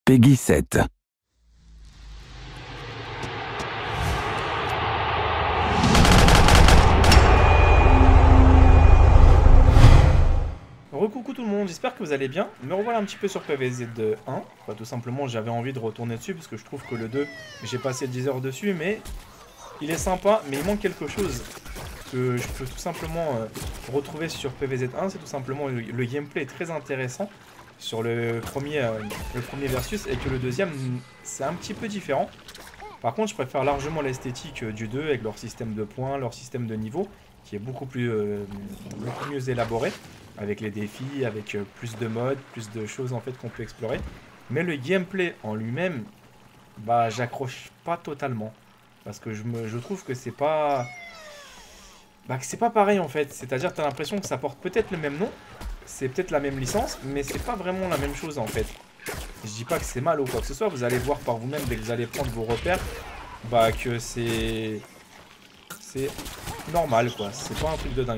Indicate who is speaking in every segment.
Speaker 1: Peggy 7.
Speaker 2: Recoucou tout le monde, j'espère que vous allez bien. Me revoilà un petit peu sur PvZ 1. Bah, tout simplement, j'avais envie de retourner dessus parce que je trouve que le 2, j'ai passé 10 heures dessus, mais il est sympa, mais il manque quelque chose que je peux tout simplement retrouver sur PvZ 1. C'est tout simplement le gameplay est très intéressant sur le premier versus, et que le deuxième, c'est un petit peu différent. Par contre, je préfère largement l'esthétique du 2 avec leur système de points, leur système de niveau, qui est beaucoup mieux élaboré, avec les défis, avec plus de modes, plus de choses en fait qu'on peut explorer. Mais le gameplay en lui-même, bah j'accroche pas totalement. Parce que je trouve que c'est pas... Bah que c'est pas pareil en fait. C'est-à-dire que t'as l'impression que ça porte peut-être le même nom, c'est peut-être la même licence, mais c'est pas vraiment la même chose en fait. Je dis pas que c'est mal ou quoi que ce soit, vous allez voir par vous-même dès que vous allez prendre vos repères, bah que c'est normal quoi, c'est pas un truc de dingue.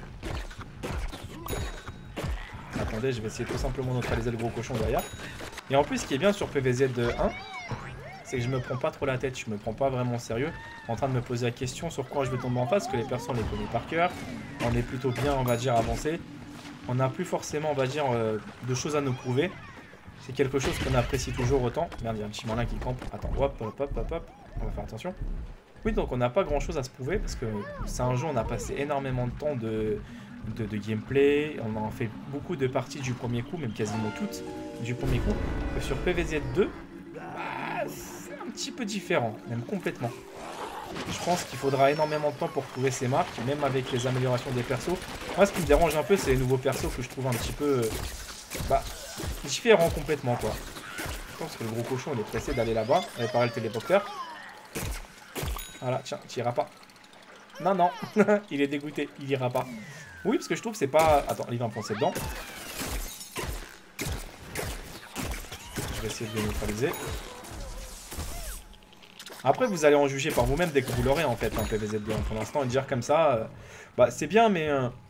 Speaker 2: Attendez, je vais essayer tout simplement de neutraliser le gros cochon derrière. Et en plus, ce qui est bien sur PvZ 1, c'est que je me prends pas trop la tête, je me prends pas vraiment au sérieux, en train de me poser la question sur quoi je vais tomber en face, parce que les personnes les connaissent par cœur, on est plutôt bien, on va dire, avancé. On n'a plus forcément, on va dire, de choses à nous prouver. C'est quelque chose qu'on apprécie toujours autant. Merde, il y a un petit malin qui campe. Attends, hop, hop, hop, hop, hop. On va faire attention. Oui, donc on n'a pas grand chose à se prouver parce que c'est un jeu, on a passé énormément de temps de gameplay. On a fait beaucoup de parties du premier coup, même quasiment toutes du premier coup. Et sur PvZ 2, bah, c'est un petit peu différent, même complètement. Je pense qu'il faudra énormément de temps pour trouver ces marques, même avec les améliorations des persos. Moi, ce qui me dérange un peu, c'est les nouveaux persos que je trouve un petit peu... différents complètement, quoi. Je pense que le gros cochon, il est pressé d'aller là-bas, réparer le téléporteur. Voilà, tiens, tu iras pas. Non, non, il est dégoûté, il ira pas. Oui, parce que je trouve que c'est pas... Attends, il va me foncer dedans. Je vais essayer de le neutraliser. Après, vous allez en juger par vous-même dès que vous l'aurez, en fait, un PvZ2. Pour l'instant, dire comme ça, bah, c'est bien, mais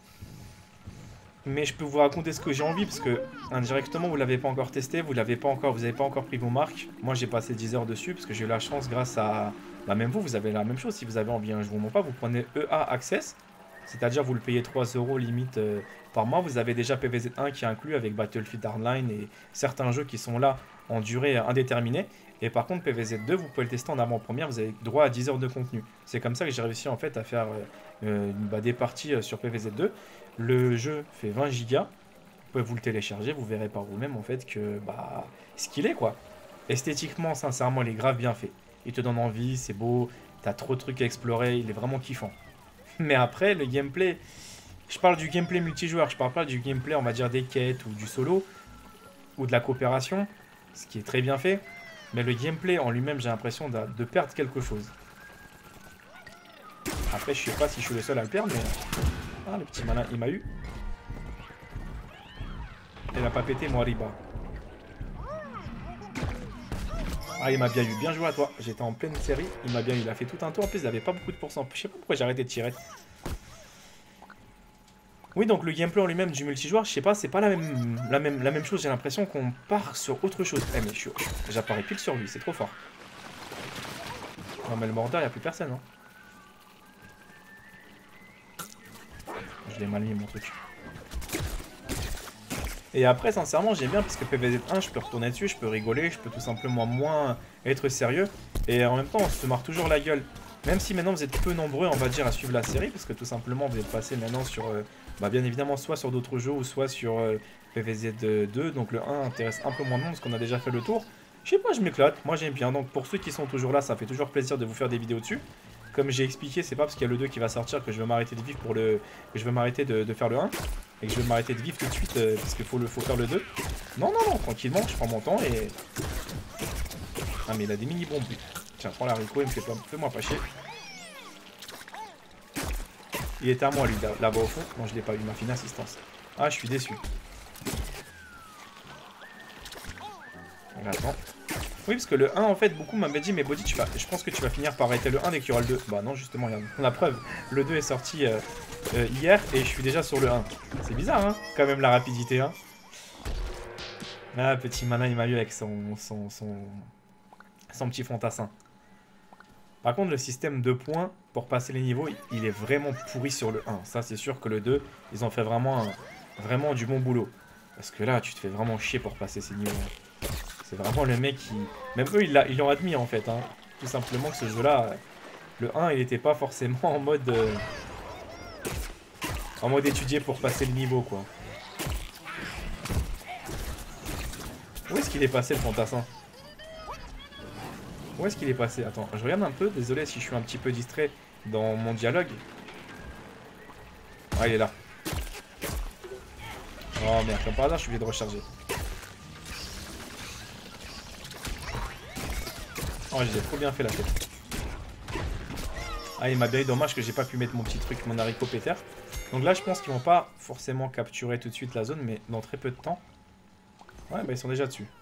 Speaker 2: je peux vous raconter ce que j'ai envie, parce que indirectement, vous l'avez pas encore testé, vous n'avez pas encore pris vos marques. Moi, j'ai passé 10 heures dessus, parce que j'ai eu la chance, grâce à... Bah, même vous avez la même chose, si vous avez envie, hein, je vous mens pas, vous prenez EA Access, c'est-à-dire vous le payez 3 € limite par mois, vous avez déjà PvZ 1 qui est inclus avec Battlefield Hardline et certains jeux qui sont là en durée indéterminée. Et par contre, PvZ 2, vous pouvez le tester en avant-première, vous avez droit à 10 heures de contenu. C'est comme ça que j'ai réussi en fait à faire des parties sur PvZ 2. Le jeu fait 20 gigas, vous pouvez vous le télécharger, vous verrez par vous-même en fait que bah ce qu'il est quoi. Esthétiquement, sincèrement, il est grave bien fait. Il te donne envie, c'est beau, t'as trop de trucs à explorer, il est vraiment kiffant. Mais après, le gameplay, je parle du gameplay multijoueur, je parle pas du gameplay, on va dire, des quêtes ou du solo, ou de la coopération, ce qui est très bien fait. Mais le gameplay en lui-même, j'ai l'impression de perdre quelque chose. Après, je sais pas si je suis le seul à le perdre, mais... Ah, le petit malin, il m'a eu. Il a pas pété, moi, Riba. Ah, il m'a bien eu. Bien joué à toi. J'étais en pleine série. Il m'a bien eu. Il a fait tout un tour. En plus, il avait pas beaucoup de pourcents. Je sais pas pourquoi j'ai arrêté de tirer. Oui, donc le gameplay en lui-même du multijoueur, je sais pas, c'est pas la même chose. J'ai l'impression qu'on part sur autre chose. Eh, mais j'apparais pile sur lui. C'est trop fort. Non, mais le mordeur, il n'y a plus personne. Hein. Je l'ai mal mis, mon truc. Et après, sincèrement, j'aime bien parce que PvZ1, je peux retourner dessus, je peux rigoler, je peux tout simplement moins être sérieux. Et en même temps, on se marre toujours la gueule. Même si maintenant vous êtes peu nombreux, on va dire, à suivre la série, parce que tout simplement, vous êtes passé maintenant sur, bien évidemment, soit sur d'autres jeux ou soit sur PvZ2. Donc le 1 intéresse un peu moins de monde parce qu'on a déjà fait le tour. Je sais pas, je m'éclate, moi j'aime bien. Donc pour ceux qui sont toujours là, ça fait toujours plaisir de vous faire des vidéos dessus. Comme j'ai expliqué, c'est pas parce qu'il y a le 2 qui va sortir que je vais m'arrêter de vivre pour le... que je vais m'arrêter de faire le 1. Et que je vais m'arrêter de vivre tout de suite parce qu'il faut faire le 2. Non, non, non, tranquillement, je prends mon temps et... Ah mais il a des mini-bombes. Tiens, prends l'haricot et fais-moi pas chier. Il était à moi lui, là-bas au fond. Non, je l'ai pas eu, ma fine assistance. Ah, je suis déçu. Attends. Oui, parce que le 1, en fait, beaucoup m'avaient dit, mais Body, je pense que tu vas finir par arrêter le 1 dès qu'il y aura le 2. Bah non, justement, regarde. La preuve, le 2 est sorti hier et je suis déjà sur le 1. C'est bizarre, hein, quand même, la rapidité, hein. Ah, petit malin, il m'a eu avec son petit fantassin. Par contre, le système de points pour passer les niveaux, il est vraiment pourri sur le 1. Ça, c'est sûr que le 2, ils ont fait vraiment du bon boulot. Parce que là, tu te fais vraiment chier pour passer ces niveaux. C'est vraiment le mec qui... Même eux, ils l'ont admis, en fait. Hein. Tout simplement que ce jeu-là, le 1, il n'était pas forcément en mode étudié pour passer le niveau, quoi. Où est-ce qu'il est passé, le fantassin? Où est-ce qu'il est passé? Attends, je regarde un peu. Désolé si je suis un petit peu distrait dans mon dialogue. Ah, il est là. Oh merde, comme par hasard, je suis obligé de recharger. Oh, j'ai trop bien fait la tête. Ah, il m'a bien eu, dommage que j'ai pas pu mettre mon petit truc, mon haricot péter. Donc là, je pense qu'ils vont pas forcément capturer tout de suite la zone, mais dans très peu de temps. Ouais, bah ils sont déjà dessus.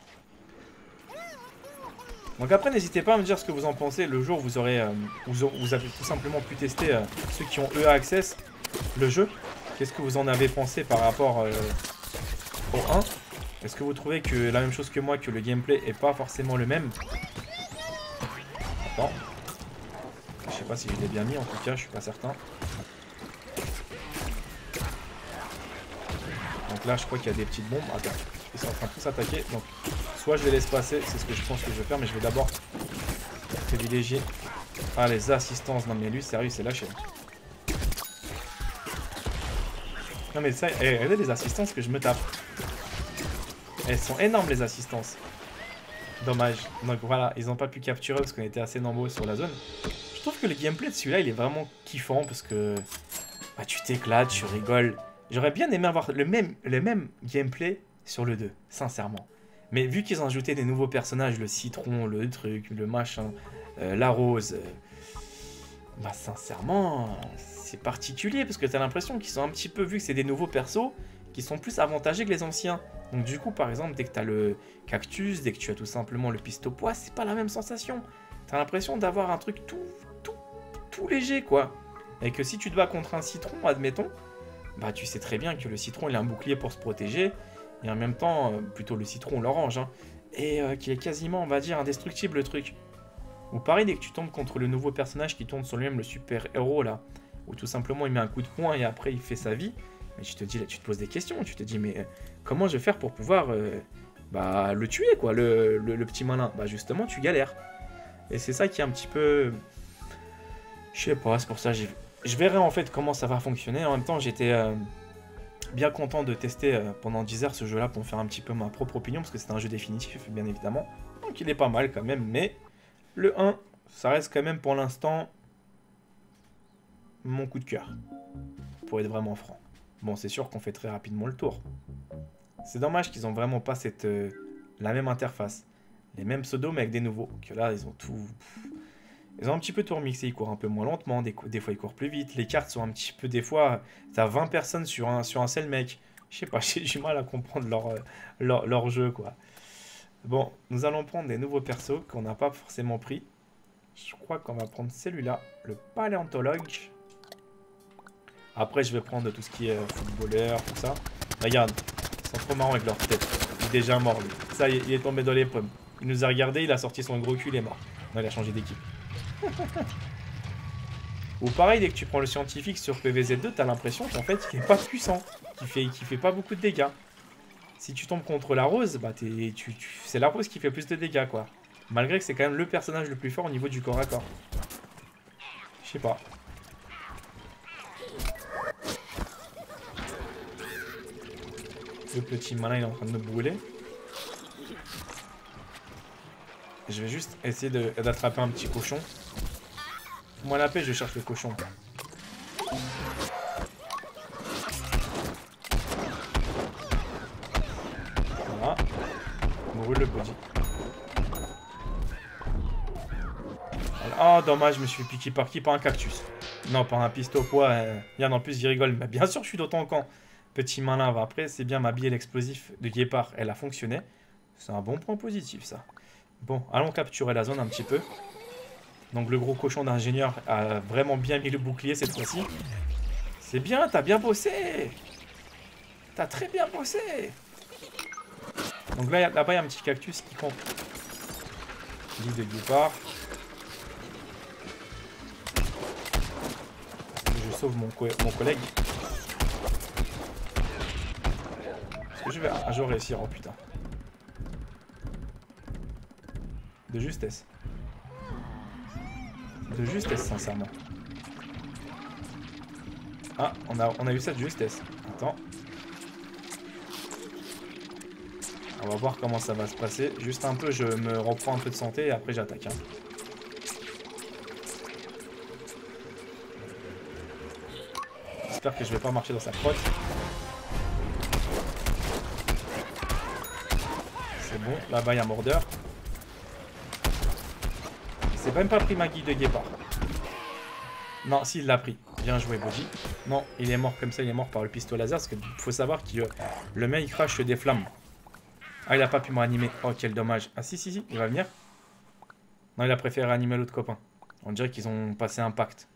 Speaker 2: Donc après, n'hésitez pas à me dire ce que vous en pensez le jour où vous aurez, vous avez tout simplement pu tester ceux qui ont EA Access le jeu. Qu'est-ce que vous en avez pensé par rapport au 1? Est-ce que vous trouvez que la même chose que moi, que le gameplay est pas forcément le même? Attends. Je sais pas si je l'ai bien mis, en tout cas, je suis pas certain. Donc là, je crois qu'il y a des petites bombes. Attends, ils sont en train de tous attaquer. Donc, soit je les laisse passer, c'est ce que je pense que je vais faire, mais je vais d'abord privilégier les assistances. Non mais lui, sérieux, c'est lâché. Non mais ça, regardez les assistances que je me tape. Elles sont énormes, les assistances. Dommage. Donc voilà, ils n'ont pas pu capturer parce qu'on était assez nombreux sur la zone. Je trouve que le gameplay de celui-là, il est vraiment kiffant parce que bah, tu t'éclates, tu rigoles. J'aurais bien aimé avoir le même gameplay sur le 2, sincèrement. Mais vu qu'ils ont ajouté des nouveaux personnages, le citron, le truc, le machin, la rose, bah sincèrement, c'est particulier parce que t'as l'impression qu'ils sont un petit peu, vu que c'est des nouveaux persos, qui sont plus avantagés que les anciens. Donc du coup, par exemple, dès que t'as le cactus, dès que tu as tout simplement le pistopois, c'est pas la même sensation. T'as l'impression d'avoir un truc tout léger, quoi. Et que si tu te bats contre un citron, admettons, bah tu sais très bien que le citron, il a un bouclier pour se protéger, et en même temps, plutôt le citron, l'orange, hein, et qu'il est quasiment, on va dire, indestructible, le truc. Ou pareil, dès que tu tombes contre le nouveau personnage qui tourne sur lui-même, le super-héros, là, où tout simplement il met un coup de poing et après il fait sa vie, mais tu te dis, là, tu te poses des questions, tu te dis, mais comment je vais faire pour pouvoir bah, le tuer, quoi, le petit malin? Bah justement, tu galères. Et c'est ça qui est un petit peu... Je sais pas, c'est pour ça, je verrai en fait comment ça va fonctionner. En même temps, j'étais bien content de tester pendant 10 heures ce jeu-là pour me faire un petit peu ma propre opinion, parce que c'est un jeu définitif, bien évidemment. Donc il est pas mal quand même, mais le 1, ça reste quand même pour l'instant mon coup de cœur, pour être vraiment franc. Bon, c'est sûr qu'on fait très rapidement le tour. C'est dommage qu'ils ont vraiment pas la même interface. Les mêmes pseudos, mais avec des nouveaux. Que là, ils ont tout... Ils ont un petit peu tout remixé. Ils courent un peu moins lentement. Des fois, ils courent plus vite. Les cartes sont un petit peu... Des fois, t'as 20 personnes sur un seul mec. Je sais pas, j'ai du mal à comprendre leur jeu, quoi. Bon, nous allons prendre des nouveaux persos qu'on n'a pas forcément pris. Je crois qu'on va prendre celui-là, le paléontologue. Après, je vais prendre tout ce qui est footballeur, tout ça. Regarde, ils sont trop marrants avec leur tête. Il est déjà mort, lui. Ça, il est tombé dans les pommes. Il nous a regardé, il a sorti son gros cul, il est mort. Non, il a changé d'équipe. Ou pareil, dès que tu prends le scientifique sur PVZ2, t'as l'impression qu'en fait, il est pas puissant. Qu'il fait pas beaucoup de dégâts. Si tu tombes contre la rose, bah c'est la rose qui fait plus de dégâts, quoi. Malgré que c'est quand même le personnage le plus fort au niveau du corps à corps. Je sais pas. Le petit malin, il est en train de me brûler. Je vais juste essayer d'attraper un petit cochon. Moi la paix, je cherche le cochon. Voilà. Brûle le body. Oh dommage, je me suis fait piquer par qui? Par un cactus. Non, par un pistopois. Bien en plus, il rigole. Mais bien sûr, je suis dans ton camp. Petit malin, va après. C'est bien, ma bille l'explosif de guépard, elle a fonctionné. C'est un bon point positif, ça. Bon, allons capturer la zone un petit peu. Donc le gros cochon d'ingénieur a vraiment bien mis le bouclier cette fois-ci. C'est bien, t'as bien bossé. T'as très bien bossé. Donc là, là-bas, il y a un petit cactus qui compte. Lit de guépard. Je sauve mon collègue. Est-ce que je vais un jour réussir? Oh putain. De justesse. De justesse, sincèrement. Ah, on a eu ça de justesse. Attends. On va voir comment ça va se passer. Juste un peu, je me reprends un peu de santé et après j'attaque. Hein. J'espère que je vais pas marcher dans sa crotte. C'est bon, là-bas il y a un mordeur. C'est même pas pris ma guille de guépard. Non, si, il l'a pris. Bien joué, Body. Non, il est mort comme ça, il est mort par le pistolet laser. Parce qu'il faut savoir que le mec il crache des flammes. Ah, il a pas pu me réanimer. Oh, quel dommage. Ah, si, il va venir. Non, il a préféré réanimer l'autre copain. On dirait qu'ils ont passé un pacte.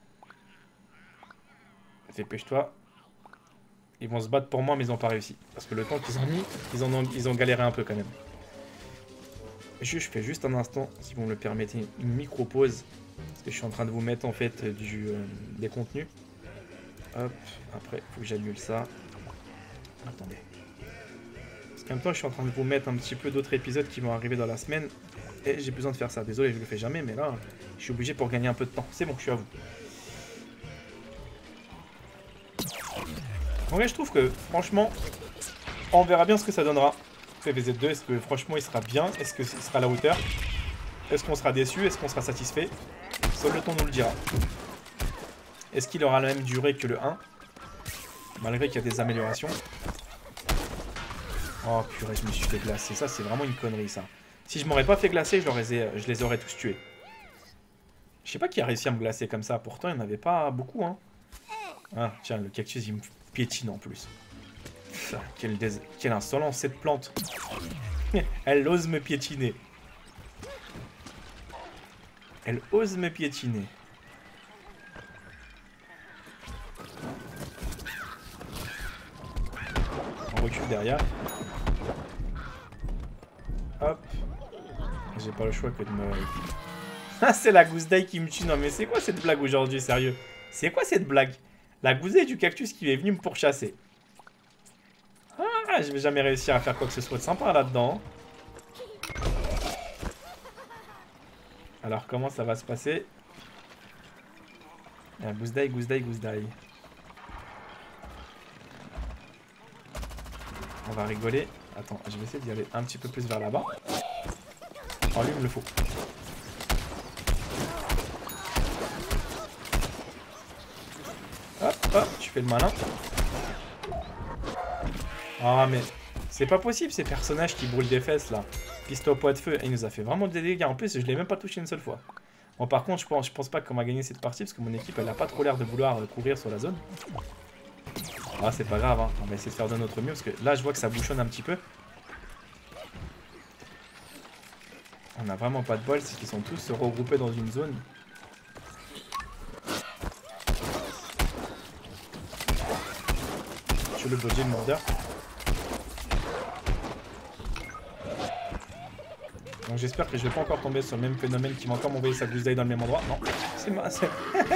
Speaker 2: Dépêche-toi. Ils vont se battre pour moi, mais ils n'ont pas réussi. Parce que le temps qu'ils ont mis, ils ont galéré un peu quand même. Je fais juste un instant, si vous me le permettez, une micro-pause. Parce que je suis en train de vous mettre en fait des contenus. Hop, après, il faut que j'annule ça. Attendez. Parce qu'en même temps, je suis en train de vous mettre un petit peu d'autres épisodes qui vont arriver dans la semaine. Et j'ai besoin de faire ça. Désolé, je le fais jamais, mais là, je suis obligé pour gagner un peu de temps. C'est bon, je suis à vous. En vrai, je trouve que, franchement, on verra bien ce que ça donnera. PVZ2, est-ce que franchement il sera bien? Est-ce qu'il sera à la hauteur? Est-ce qu'on sera déçu? Est-ce qu'on sera satisfait? Seul le temps nous le dira. Est-ce qu'il aura la même durée que le 1? Malgré qu'il y a des améliorations. Oh purée, je me suis fait glacer. Ça, c'est vraiment une connerie, ça. Si je m'aurais pas fait glacer, je les aurais tous tués. Je sais pas qui a réussi à me glacer comme ça. Pourtant, il n'y en avait pas beaucoup, hein. Ah, tiens, le cactus, il me piétine en plus. Quelle insolence, cette plante. Elle ose me piétiner. Elle ose me piétiner. On recule derrière. Hop. J'ai pas le choix que de me... Ah, c'est la gousse d'ail qui me tue. Non, mais c'est quoi cette blague aujourd'hui, sérieux? C'est quoi cette blague? La gousse d'ail du cactus qui est venue me pourchasser. Ah, je vais jamais réussir à faire quoi que ce soit de sympa là-dedans. Alors, comment ça va se passer? Gousse d'ail, gousse d'ail, gousse d'ail. On va rigoler. Attends, je vais essayer d'y aller un petit peu plus vers là-bas. Oh, lui, il me le faut. Hop, hop, tu fais le malin. Ah, mais c'est pas possible ces personnages qui brûlent des fesses là. Piste au poids de feu. Il nous a fait vraiment des dégâts. En plus, je l'ai même pas touché une seule fois. Bon, par contre, je pense pas qu'on va gagner cette partie parce que mon équipe elle a pas trop l'air de vouloir courir sur la zone. Ah, c'est pas grave, hein. On va essayer de faire de notre mieux parce que là, je vois que ça bouchonne un petit peu. On a vraiment pas de bol, c'est qu'ils sont tous regroupés dans une zone. Je le budget de mordeur. Donc j'espère que je vais pas encore tomber sur le même phénomène qui va encore m'envoyer sa gousse d'ail dans le même endroit. Non, c'est moi. C'est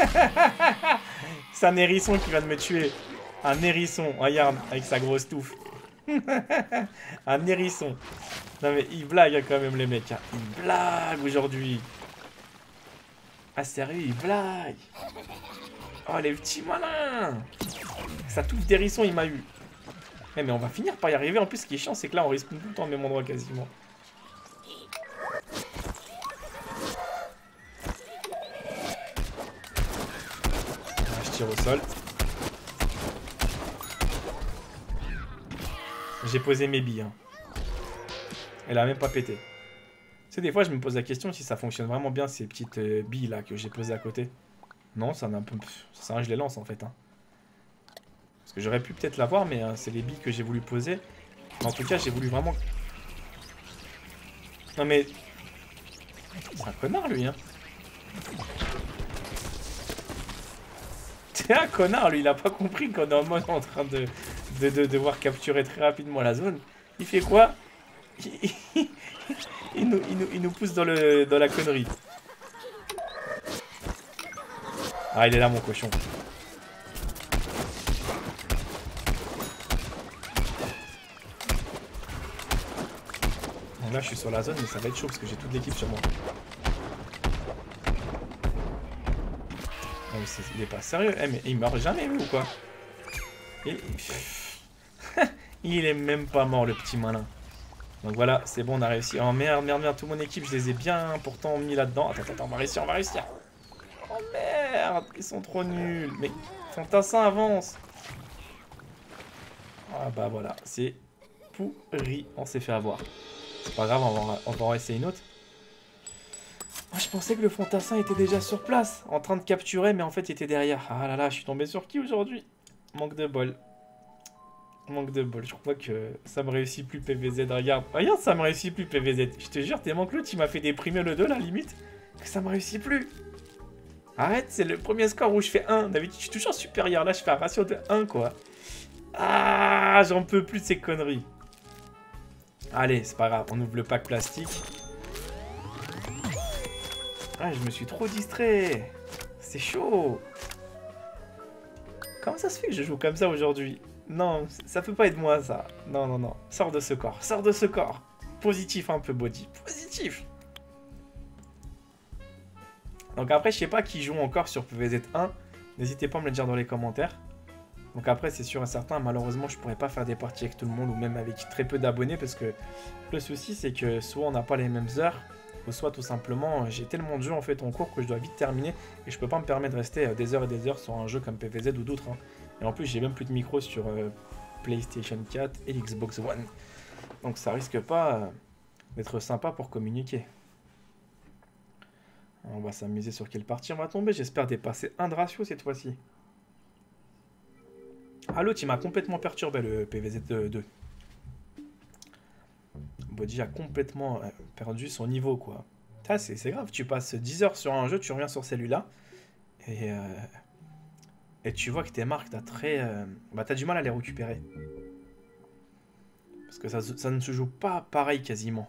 Speaker 2: un hérisson qui va me tuer. Un hérisson, regarde, avec sa grosse touffe. Un hérisson. Non mais il blague quand même les mecs. Hein. Il blague aujourd'hui. Ah sérieux, il blague. Oh les petits malins. Sa touffe d'hérisson il m'a eu. Mais on va finir par y arriver. En plus ce qui est chiant c'est que là on risque tout le temps au même endroit quasiment. Je tire au sol. J'ai posé mes billes. Hein. Elle a même pas pété. Tu sais, des fois, je me pose la question si ça fonctionne vraiment bien, ces petites billes là que j'ai posées à côté. Non, ça n'a un peu... Ça, je les lance en fait. Hein. Parce que j'aurais pu peut-être l'avoir, mais c'est les billes que j'ai voulu poser. Mais en tout cas, j'ai voulu vraiment... Non mais... C'est un connard lui, hein. C'est un connard lui, il a pas compris qu'on est en mode en train de devoir capturer très rapidement la zone. Il fait quoi? il nous pousse dans la connerie. Ah, il est là, mon cochon. Donc là, je suis sur la zone, mais ça va être chaud parce que j'ai toute l'équipe sur moi. Non, mais il est pas sérieux. Eh, mais il meurt jamais, lui, ou quoi? Il est même pas mort, le petit malin. Donc voilà, c'est bon, on a réussi. Oh merde, merde, merde, toute mon équipe, je les ai bien pourtant mis là-dedans. Attends, attends, on va réussir, on va réussir. Oh merde, ils sont trop nuls. Mais Fantassin avance. Ah bah voilà, c'est pourri, on s'est fait avoir. C'est pas grave, on va en essayer une autre. Moi, je pensais que le Fantassin était déjà sur place, en train de capturer, mais en fait, il était derrière. Ah là là, je suis tombé sur qui aujourd'hui? Manque de bol. Manque de bol, je crois que ça me réussit plus PVZ. Regarde, regarde, ça me réussit plus PVZ. Je te jure, tellement que l'autre, il m'a fait déprimer le 2 là, limite, que ça me réussit plus. Arrête, c'est le premier score où je fais 1. D'habitude, je suis toujours supérieur. Là, je fais un ratio de 1, quoi. Ah, j'en peux plus de ces conneries. Allez, c'est pas grave, on ouvre le pack plastique. Ah, je me suis trop distrait. C'est chaud. Comment ça se fait que je joue comme ça aujourd'hui? Non, ça peut pas être moi, ça. Non, non, non. Sors de ce corps. Sors de ce corps. Positif un peu, Body. Positif. Donc après, je sais pas qui joue encore sur PVZ1. N'hésitez pas à me le dire dans les commentaires. Donc après, c'est sûr et certain, malheureusement, je pourrais pas faire des parties avec tout le monde ou même avec très peu d'abonnés parce que le souci, c'est que soit on n'a pas les mêmes heures, ou soit tout simplement, j'ai tellement de jeux en fait en cours que je dois vite terminer et je peux pas me permettre de rester des heures et des heures sur un jeu comme PVZ ou d'autres. Hein. Et en plus, j'ai même plus de micro sur PlayStation 4 et Xbox One. Donc ça risque pas d'être sympa pour communiquer. On va s'amuser sur quelle partie on va tomber. J'espère dépasser 1 de ratio cette fois-ci. Ah, l'autre, il m'a complètement perturbé, le PVZ2. Body a complètement perdu son niveau, quoi. C'est grave, tu passes 10 heures sur un jeu, tu reviens sur celui-là. Et tu vois que tes marques, t'as du mal à les récupérer. Parce que ça ne se joue pas pareil, quasiment.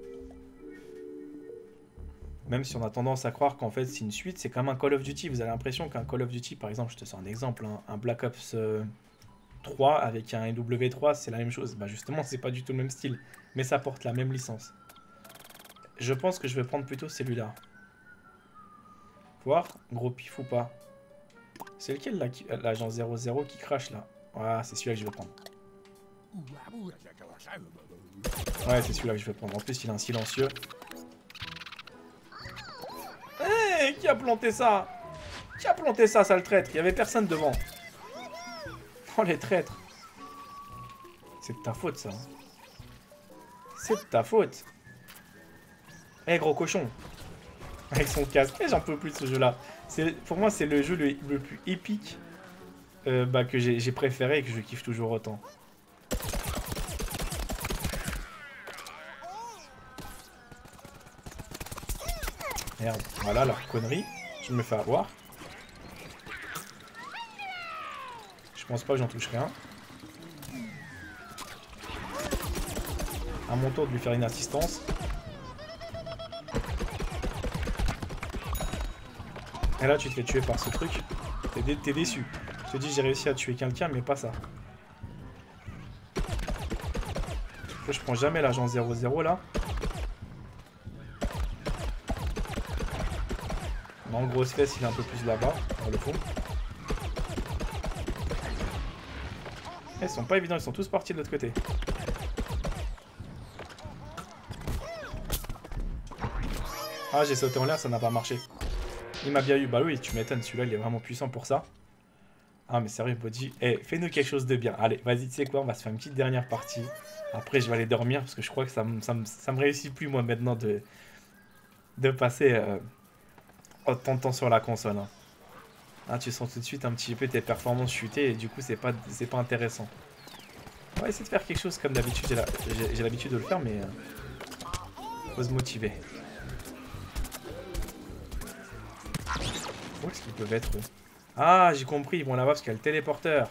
Speaker 2: Même si on a tendance à croire qu'en fait, c'est une suite, c'est comme un Call of Duty. Vous avez l'impression qu'un Call of Duty, par exemple, je te sors un exemple, hein, un Black Ops 3 avec un MW3, c'est la même chose. Bah justement, c'est pas du tout le même style. Mais ça porte la même licence. Je pense que je vais prendre plutôt celui-là. Voir, gros pif ou pas. C'est lequel là, l'agent 00 qui crache là? Ah, c'est celui-là que je vais prendre. Ouais, c'est celui-là que je vais prendre. En plus, il a un silencieux. Hé, qui a planté ça? Qui a planté ça, sale traître? Il y avait personne devant. Oh, les traîtres. C'est de ta faute, ça. C'est de ta faute. Eh, gros cochon. Avec son casque. Eh, j'en peux plus de ce jeu-là. Pour moi, c'est le jeu le plus épique que j'ai préféré et que je kiffe toujours autant. Merde. Voilà, leur connerie. Je me fais avoir. Je pense pas que j'en touche rien. À mon tour de lui faire une assistance. Et là, tu te fais tuer par ce truc. T'es déçu. Je te dis, j'ai réussi à tuer quelqu'un, mais pas ça. Je prends jamais l'agent 00 là. Non, grosse fesse, il est un peu plus là-bas, dans le fond. Ils sont pas évidents, ils sont tous partis de l'autre côté. Ah, j'ai sauté en l'air, ça n'a pas marché. Il m'a bien eu. Bah oui, tu m'étonnes, celui-là, il est vraiment puissant pour ça. Ah, mais sérieux, Body. Eh, fais-nous quelque chose de bien. Allez, vas-y, tu sais quoi, on va se faire une petite dernière partie. Après, je vais aller dormir, parce que je crois que ça me réussit plus, moi, maintenant, de passer autant de temps sur la console. Hein. Ah, tu sens tout de suite un petit peu tes performances chuter, et du coup, c'est pas intéressant. On va essayer de faire quelque chose comme d'habitude. J'ai l'habitude de le faire, mais faut se motiver. Où est-ce qu'ils peuvent être, eux? Ah, j'ai compris, ils vont là-bas parce qu'il y a le téléporteur.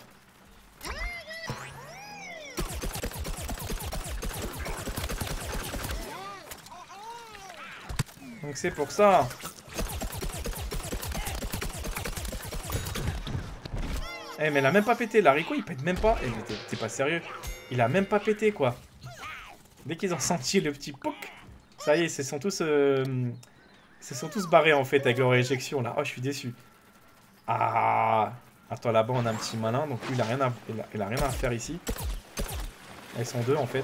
Speaker 2: Donc c'est pour ça. Eh mais il a même pas pété. L'haricot il pète même pas. Eh mais t'es pas sérieux. Il a même pas pété quoi. Dès qu'ils ont senti le petit poc, ça y est, ils sont tous barrés en fait avec leur éjection là. Oh je suis déçu. Ah. Attends là-bas on a un petit malin. Donc lui il a rien à faire ici. Ils sont deux en fait.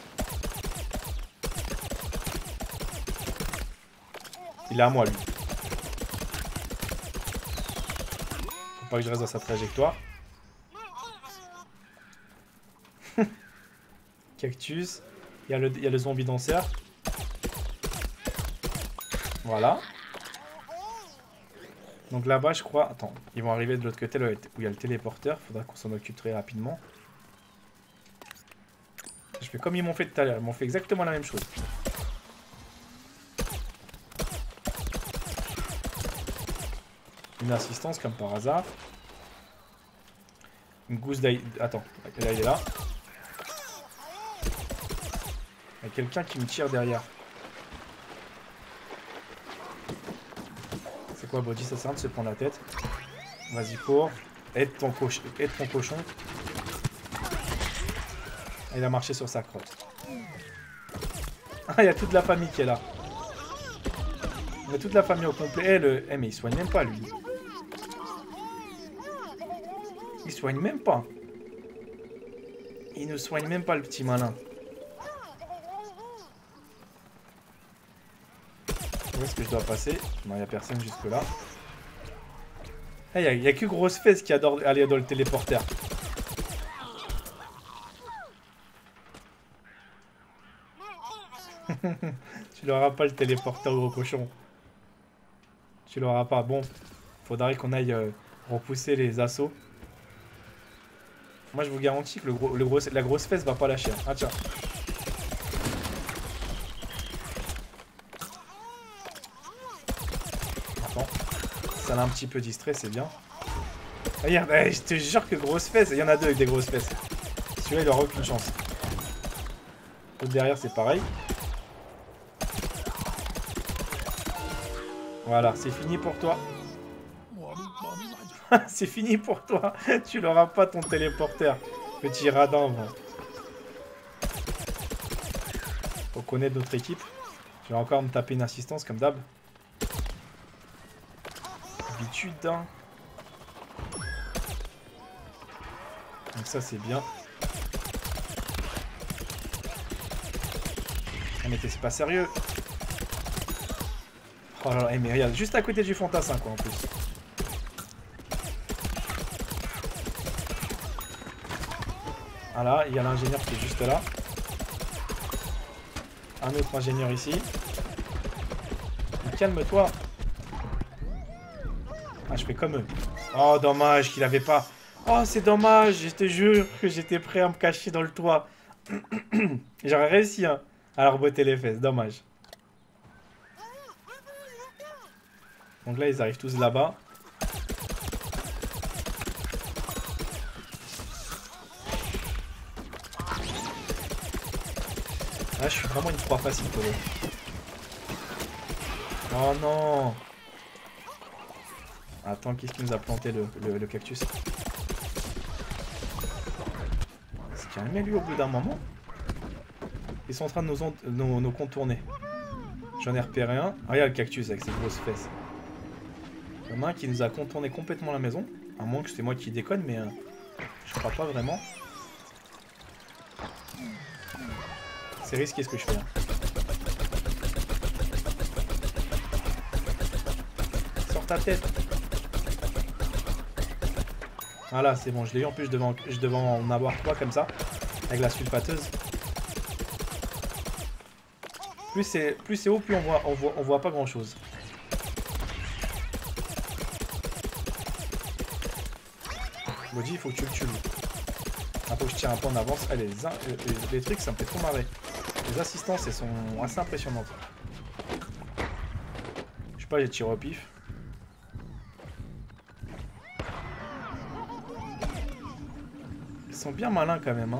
Speaker 2: Il est à moi lui. Faut pas que je reste dans sa trajectoire. Cactus. Il y a le zombie danseur. Voilà. Donc là-bas je crois... Attends, ils vont arriver de l'autre côté là, où il y a le téléporteur. Faudra qu'on s'en occupe très rapidement. Je fais comme ils m'ont fait tout à l'heure. Ils m'ont fait exactement la même chose. Une assistance comme par hasard. Une gousse d'ail... Attends, là il est là. Il y a quelqu'un qui me tire derrière. C'est quoi Body? Ça sert à rien de se prendre la tête. Vas-y cours. Aide ton cochon. Il a marché sur sa crotte. Ah il y a toute la famille qui est là. Il y a toute la famille au complet. Mais il soigne même pas lui. Il soigne même pas. Il ne soigne même pas le petit malin. Où est-ce que je dois passer? Non, il n'y a personne jusque là. Il n'y a que Grosse Fesse qui adore aller dans le téléporteur. Tu l'auras pas le téléporteur, gros cochon. Tu l'auras pas. Bon, faudrait qu'on aille repousser les assauts. Moi, je vous garantis que la Grosse Fesse va pas lâcher. Ah, tiens. Attends. Ça l'a un petit peu distrait, c'est bien. Regarde, je te jure que Grosse Fesse, il y en a deux avec des grosses fesses. Celui-là, il aura aucune chance. L'autre derrière, c'est pareil. Voilà, c'est fini pour toi. C'est fini pour toi. Tu n'auras pas ton téléporteur. Petit radin. Bon. Faut connaître notre équipe. Je vais encore me taper une assistance comme d'hab. Habitude. Hein. Donc ça c'est bien. Ah mais c'est pas sérieux. Oh là là, mais regarde, juste à côté du fantassin quoi en plus. Voilà, il y a l'ingénieur qui est juste là. Un autre ingénieur ici. Calme-toi. Ah, je fais comme eux. Oh, dommage qu'il avait pas... Oh, c'est dommage, je te jure que j'étais prêt à me cacher dans le toit. J'aurais réussi hein, à leur botter les fesses, dommage. Donc là, ils arrivent tous là-bas. Là, je suis vraiment une proie facile pour eux. Oh non! Attends, qu'est-ce qui nous a planté le cactus? C'est calmé lui au bout d'un moment. Ils sont en train de nous contourner. J'en ai repéré un. Ah, regarde le cactus avec ses grosses fesses. Il y en a un qui nous a contourné complètement la maison. À moins que c'est moi qui déconne, mais je crois pas vraiment. C'est risqué ce que je fais. Hein. Sors ta tête. Voilà, c'est bon, je l'ai eu. En plus, je devais en avoir 3 comme ça. Avec la sulfateuse. Plus c'est haut, plus on voit pas grand chose. Body, il faut que tu le tues. Ah, faut que je tire un peu en avance. Allez, les trucs, ça me fait trop marrer. Les assistances, elles sont assez impressionnantes. Je sais pas, j'ai tiré au pif. Ils sont bien malins quand même. Hein.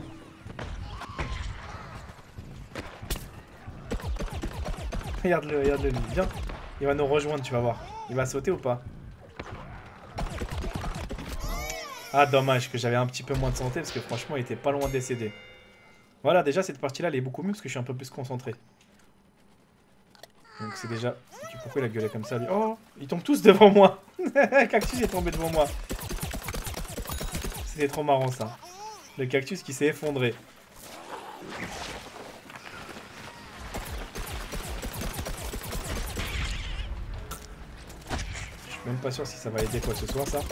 Speaker 2: Regarde-le, lui. Viens. Il va nous rejoindre, tu vas voir. Il va sauter ou pas? Ah, dommage que j'avais un petit peu moins de santé parce que franchement, il était pas loin de décéder. Voilà, déjà, cette partie-là, elle est beaucoup mieux parce que je suis un peu plus concentré. Donc c'est déjà... Pourquoi il a gueulé comme ça, lui? Oh, ils tombent tous devant moi. Cactus est tombé devant moi. C'était trop marrant, ça. Le cactus qui s'est effondré. Je suis même pas sûr si ça va aider quoi que ce soit, ça.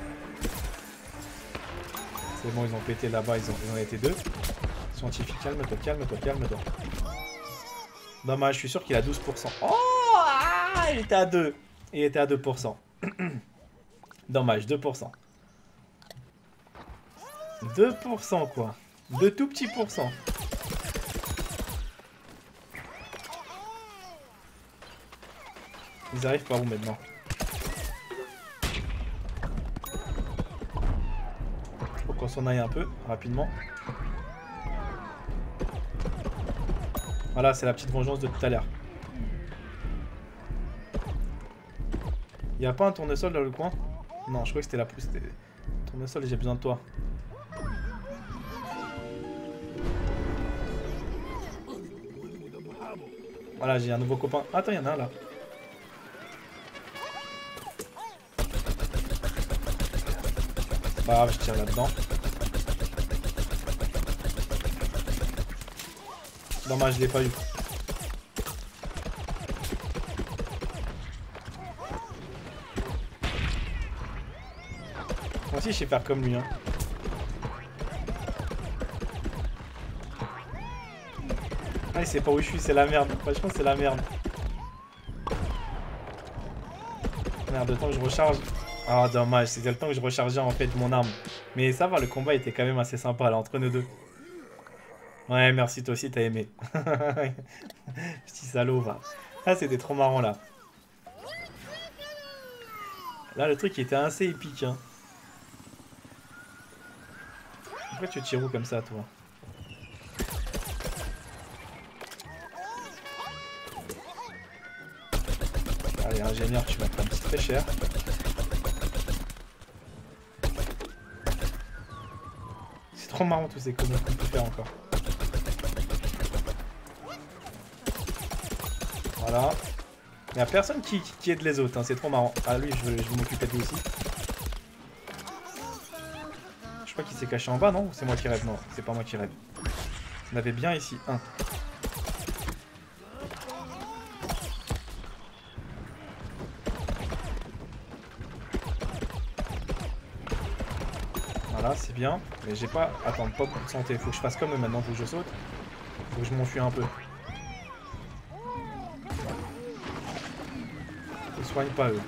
Speaker 2: C'est bon, ils ont pété là-bas, ils ont été deux. Scientifique, calme-toi, calme-toi, calme-toi. Dommage, je suis sûr qu'il a 12%. Oh, ah, il était à 2. Il était à 2%. Dommage, 2%. 2% quoi. De tout petits pourcents. Ils arrivent par où maintenant? Faut qu'on s'en aille un peu, rapidement. Voilà, c'est la petite vengeance de tout à l'heure. Y'a pas un tournesol dans le coin? Non, je crois que c'était la pousse. Tournesol, j'ai besoin de toi. Voilà, j'ai un nouveau copain. Attends, il y en a un là. C'est pas grave, je tire là-dedans. Dommage, je l'ai pas eu. Moi aussi, je sais faire comme lui. Hein. Ah, il sait pas où je suis, c'est la merde. Franchement, c'est la merde. Merde, le temps que je recharge. Ah, dommage, c'était le temps que je rechargeais en fait mon arme. Mais ça va, le combat était quand même assez sympa là, entre nous deux. Ouais, merci, toi aussi, t'as aimé. Petit salaud, va. Ah, c'était trop marrant là. Là, le truc était assez épique. Hein. Pourquoi tu tires où comme ça, toi? Allez, ingénieur, tu vas prendre très cher. C'est trop marrant tous ces conneries qu'on peut faire encore. Voilà. Il n'y a personne qui aide les autres, hein. C'est trop marrant. Ah, lui, je vais m'occuper de lui aussi. Je crois qu'il s'est caché en bas, non? Ou c'est moi qui rêve? Non, c'est pas moi qui rêve. On avait bien ici un. Voilà, c'est bien. Mais j'ai pas... Attends, pas beaucoup de santé. Faut que je fasse comme eux maintenant. Faut que je saute. Faut que je m'enfuis un peu. Ils soignent pas eux.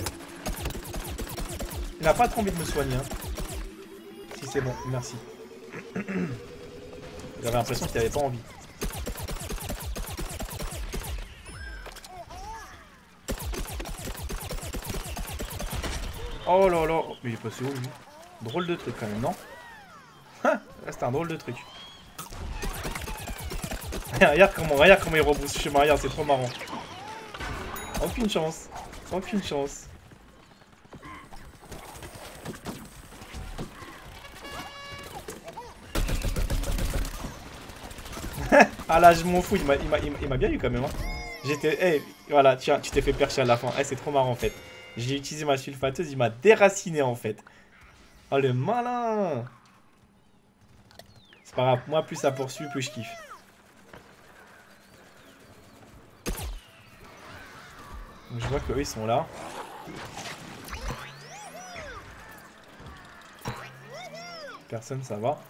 Speaker 2: Il n'a pas trop envie de me soigner. Hein. Si c'est bon, merci. J'avais l'impression qu'il avait pas envie. Oh là là. Mais il est passé où lui? Drôle de truc quand même, non? C'était un drôle de truc. Regarde comment il rebrousse chez Maria, c'est trop marrant. Aucune chance. Aucune chance. Ah là, je m'en fous, il m'a bien eu quand même. Hein. J'étais... Hey, voilà, tiens, tu t'es fait percher à la fin. Hey, c'est trop marrant en fait. J'ai utilisé ma sulfateuse, il m'a déraciné en fait. Oh le malin. C'est pas grave, moi plus ça poursuit, plus je kiffe. Donc, je vois qu'eux ils sont là. Personne, ça va.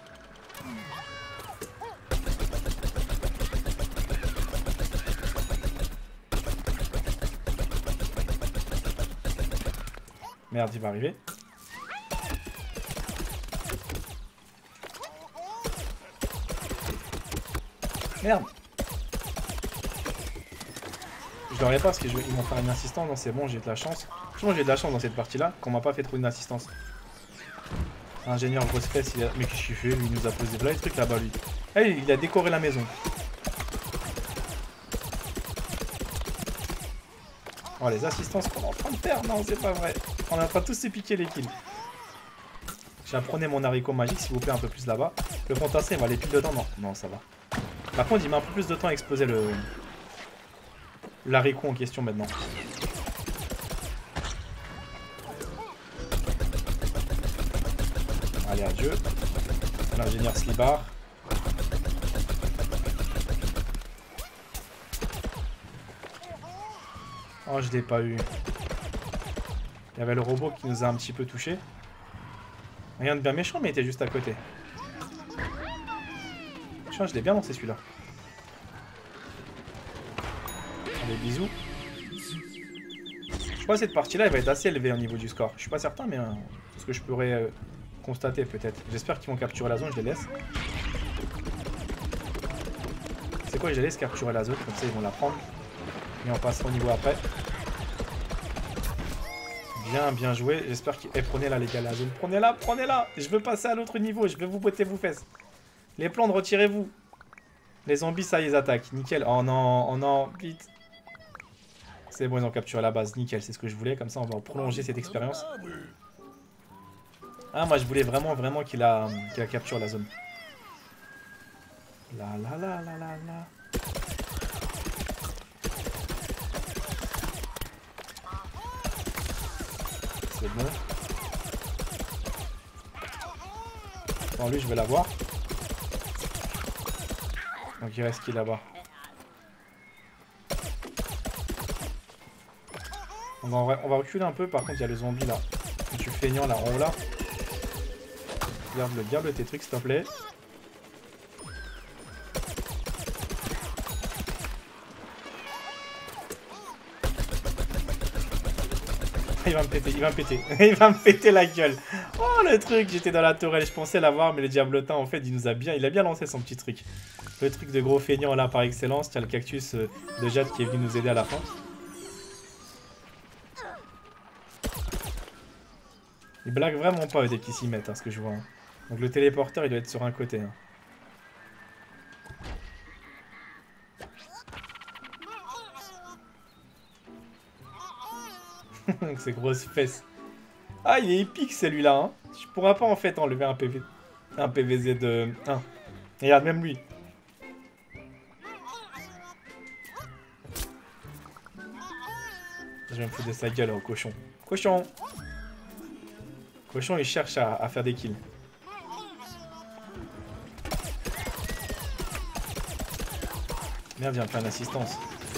Speaker 2: Merde, il va arriver. Merde. Je l'aurais pas parce qu'ils vont faire une assistance. Non, c'est bon, j'ai de la chance. Franchement, j'ai de la chance dans cette partie-là qu'on m'a pas fait trop une assistance. Ingénieur grosse fesse, il a... Mais qu'est-ce qu'il fait? Lui, il nous a posé plein de trucs là-bas, lui. Hey, il a décoré la maison. Oh, les assistances qu'on est en train de faire. Non, c'est pas vrai. On est en train de tous se piquer les kills. J'apprenais mon haricot magique, s'il vous plaît, un peu plus là-bas. Le fantassin, il va aller pile dedans. Non, non, ça va. Par contre, il met un peu plus de temps à exploser l'haricot en question maintenant. Allez, adieu. L'ingénieur Slibar. Oh, je l'ai pas eu. Il y avait le robot qui nous a un petit peu touché. Rien de bien méchant, mais il était juste à côté. Je l'ai bien lancé celui-là. Allez, bisous. Je crois que cette partie-là, elle va être assez élevée au niveau du score. Je suis pas certain, mais c'est ce que je pourrais constater peut-être. J'espère qu'ils vont capturer la zone, je les laisse. C'est quoi, je les laisse capturer la zone, comme ça ils vont la prendre. Et on passera au niveau après. Bien, bien joué. J'espère qu'ils... Eh, prenez-la les gars, la zone. Prenez-la, prenez-la. Je veux passer à l'autre niveau, je vais vous botter vos fesses. Les plantes, retirez-vous. Les zombies, ça, ils attaquent. Nickel. Oh non, oh non, vite. C'est bon, ils ont capturé la base. Nickel, c'est ce que je voulais. Comme ça, on va prolonger cette expérience. Ah, moi, je voulais vraiment qu'il a capturé la zone. La la la la la la. C'est bon. Attends, lui, je vais l'avoir. Donc, il reste qui là-bas? On va reculer un peu. Par contre, il y a le zombie là. Que tu feignant là en haut là. Garde tes trucs, s'il te plaît. Il va me péter, il va me péter. Il va me péter la gueule. Oh, le truc, j'étais dans la tourelle, je pensais l'avoir, mais le diablotin, en fait, il a bien lancé son petit truc. Le truc de gros feignant, là, par excellence. Tu as le cactus de Jade qui est venu nous aider à la fin. Ils blaguent vraiment pas dès qu'ils s'y mettent, hein, ce que je vois. Hein. Donc le téléporteur, il doit être sur un côté. Hein. Ces grosses fesses. Ah, il est épique celui-là. Hein. Tu pourras pas en fait enlever un PVZ de 1. Regarde, même lui. Je vais me foutre de sa gueule au cochon. Cochon! Cochon, il cherche à faire des kills. Merde, il vient me faire une assistance.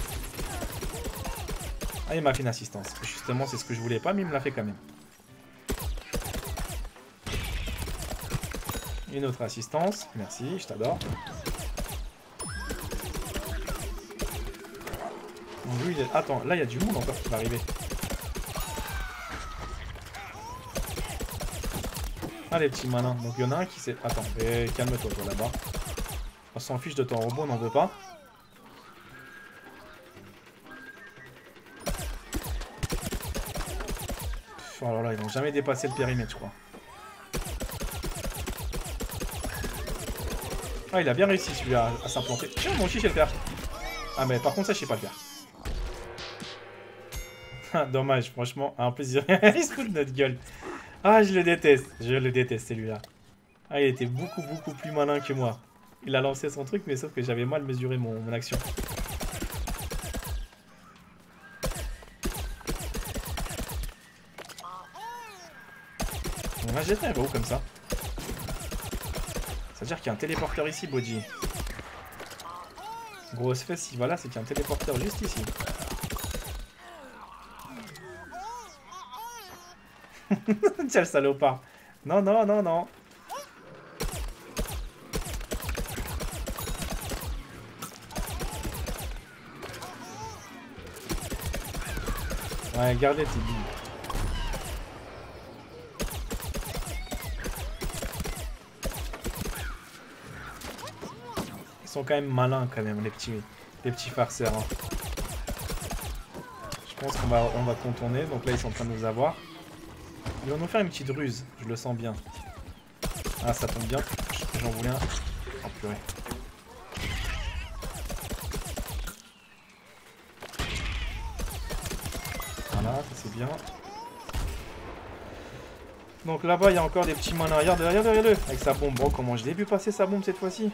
Speaker 2: Ah, il m'a fait une assistance. Justement, c'est ce que je voulais pas, mais il me l'a fait quand même. Une autre assistance. Merci, je t'adore. Lui, attends, là, il y a du monde encore qui va arriver. Ah, les petits malins. Donc, il y en a un qui s'est... Attends, calme-toi, toi, là-bas. On s'en fiche de ton robot, on n'en veut pas. Oh là là, ils n'ont jamais dépassé le périmètre, je crois. Ah, il a bien réussi, celui-là, à s'implanter. Tiens, mon chiche, je sais le faire. Ah, mais par contre, ça, je sais pas le faire. Dommage, franchement. Un plaisir. Il se fout de notre gueule. Ah, je le déteste. Je le déteste, celui-là. Ah, il était beaucoup plus malin que moi. Il a lancé son truc, mais sauf que j'avais mal mesuré mon action. On va jeter un gros comme ça. Ça veut dire qu'il y a un téléporteur ici, Bodji. Grosse fesse, si voilà, c'est qu'il y a un téléporteur juste ici. Tiens, le salopard. Non, non, non, non. Ouais, gardez tes billes. Ils sont quand même malins, quand même, les petits farceurs. Hein. Je pense qu'on va contourner. Donc là, ils sont en train de nous avoir. Ils vont nous faire une petite ruse, je le sens bien. Ah, ça tombe bien. J'en voulais un. Oh purée. ça c'est bien. Donc là-bas, il y a encore des petits malins. Regardez-le. Avec sa bombe. Oh, comment je l'ai vu passer sa bombe cette fois-ci.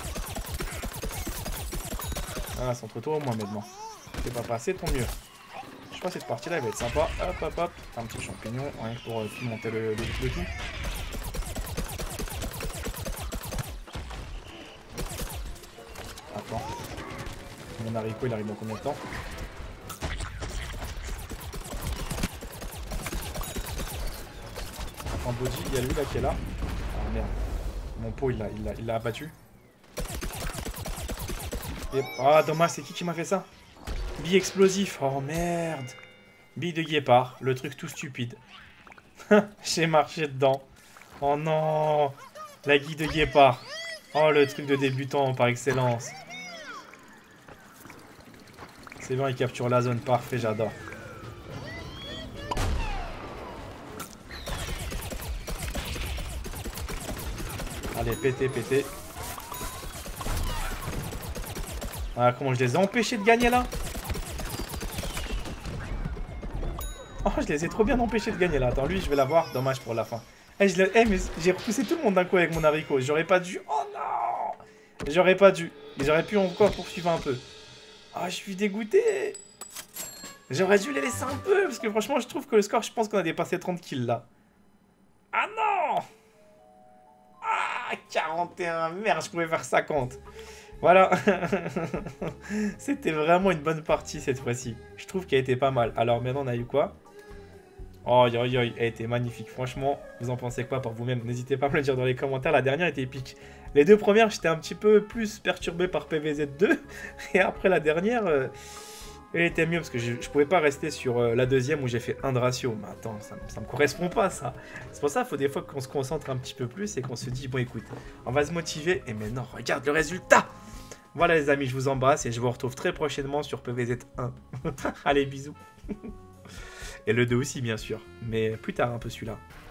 Speaker 2: Ah, centre-toi au moins maintenant. C'est pas passé, tant mieux. Je crois que cette partie-là, elle va être sympa. Hop. Un petit champignon, rien que pour pimenter le tout. Attends. Mon haricot, il arrive dans combien de temps? En body, il y a lui là qui est là. Ah merde. Mon pot, il l'a abattu. Ah, dommage, c'est qui m'a fait ça? Bille explosif. Oh merde. Bille de guépard. Le truc tout stupide. J'ai marché dedans. Oh non. La guille de guépard. Oh, le truc de débutant par excellence. C'est bon, il capture la zone. Parfait, j'adore. Allez, pétez. Ah, comment je les ai empêchés de gagner là? Oh, je les ai trop bien empêchés de gagner là. Attends, lui, je vais l'avoir. Dommage pour la fin. Mais j'ai repoussé tout le monde d'un coup avec mon haricot. J'aurais pas dû. Oh non! J'aurais pas dû. Ils auraient pu encore poursuivre un peu. Ah, je suis dégoûté. J'aurais dû les laisser un peu. Parce que franchement, je trouve que le score, je pense qu'on a dépassé 30 kills là. Ah non! Ah, 41. Merde, je pouvais faire 50. Voilà. C'était vraiment une bonne partie cette fois-ci. Je trouve qu'elle était pas mal. Alors maintenant, on a eu quoi? Oh, elle était magnifique. Franchement, vous en pensez quoi par vous-même? N'hésitez pas à me le dire dans les commentaires. La dernière était épique. Les deux premières, j'étais un petit peu plus perturbé par PVZ2. Et après la dernière, elle était mieux parce que je pouvais pas rester sur la deuxième où j'ai fait 1 de ratio. Mais attends, ça me correspond pas ça. C'est pour ça qu'il faut des fois qu'on se concentre un petit peu plus et qu'on se dit, bon écoute, on va se motiver. Et maintenant, regarde le résultat! Voilà les amis, je vous embrasse et je vous retrouve très prochainement sur PVZ1. Allez, bisous. Et le 2 aussi, bien sûr. Mais plus tard un peu celui-là.